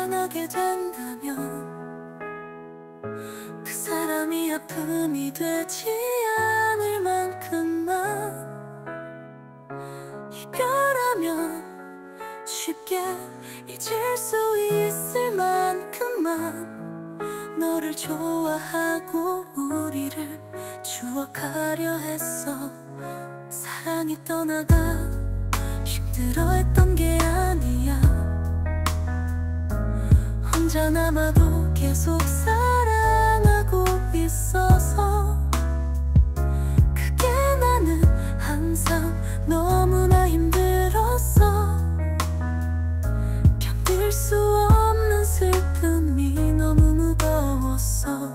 떠나게 된다면 그 사람이 아픔이 되지 않을 만큼만 이별하면 쉽게 잊을 수 있을 만큼만 너를 좋아하고 우리를 추억하려 했어. 사랑이 떠나가 힘들어했던 게 아니야. 혼자 남아도 계속 사랑하고 있어서 그게 나는 항상 너무나 힘들었어. 견딜 수 없는 슬픔이 너무 무거웠어.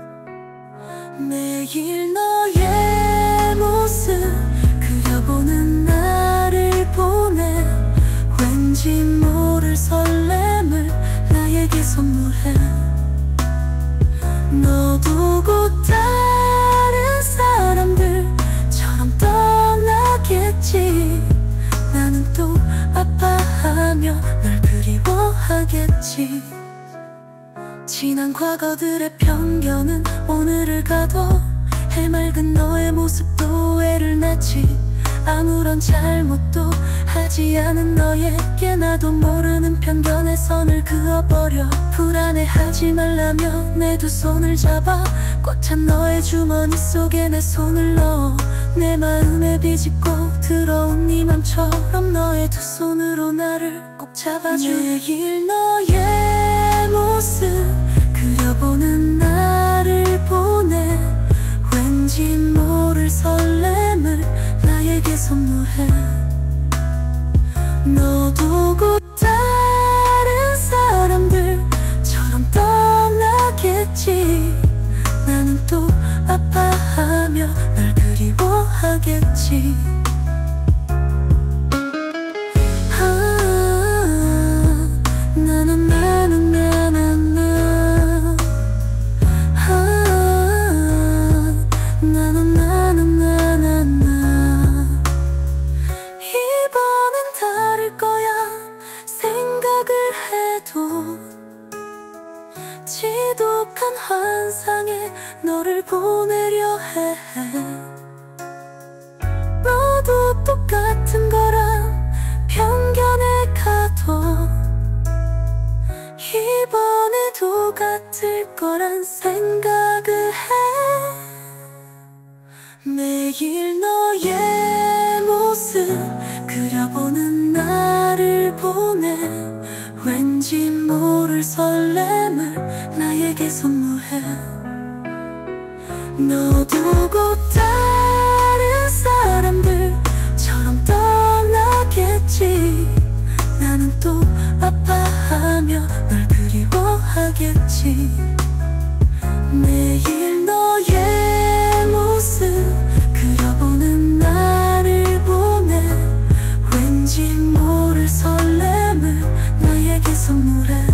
매일 너의 모습 그려보는 나를 보내 왠지 모를 설렘을 나에게 선물해. 너 두고 다른 사람들처럼 떠나겠지. 나는 또 아파하며 널 그리워하겠지. 지난 과거들의 편견은 오늘을 가도 해맑은 너의 모습도 애를 낳지. 아무런 잘못도 하지 않은 너에게 나도 모르는 편견의 선을 그어버려. 불안해하지 말라며 내 두 손을 잡아 꽉 찬 너의 주머니 속에 내 손을 넣어. 내 마음에 비집고 들어온 네 맘처럼 너의 두 손으로 나를 꼭 잡아줘. 매일 너의 모습 그려보는 나를 보내 왠지 모를 설렘을 나에게 선물해. 너 두고 다른 사람들처럼 떠나겠지. 나는 또 아파하며 널 그리워하겠지. 지독한 환상에 너를 보내려 해. 너도 똑같은 거란 편견에 가둬. 이번에도 같을 거란 생각을 해. 매일 너의 모습 그려보는 나를 보내 왠지 모를 설렘을 나에게 선물해. 너 두고 다른 사람들처럼 떠나겠지. 나는 또 아파하며 널 그리워하겠지. 매일 너의 모습 그려보는 나를 보내 왠지 모를 설렘을 나에게 선물해.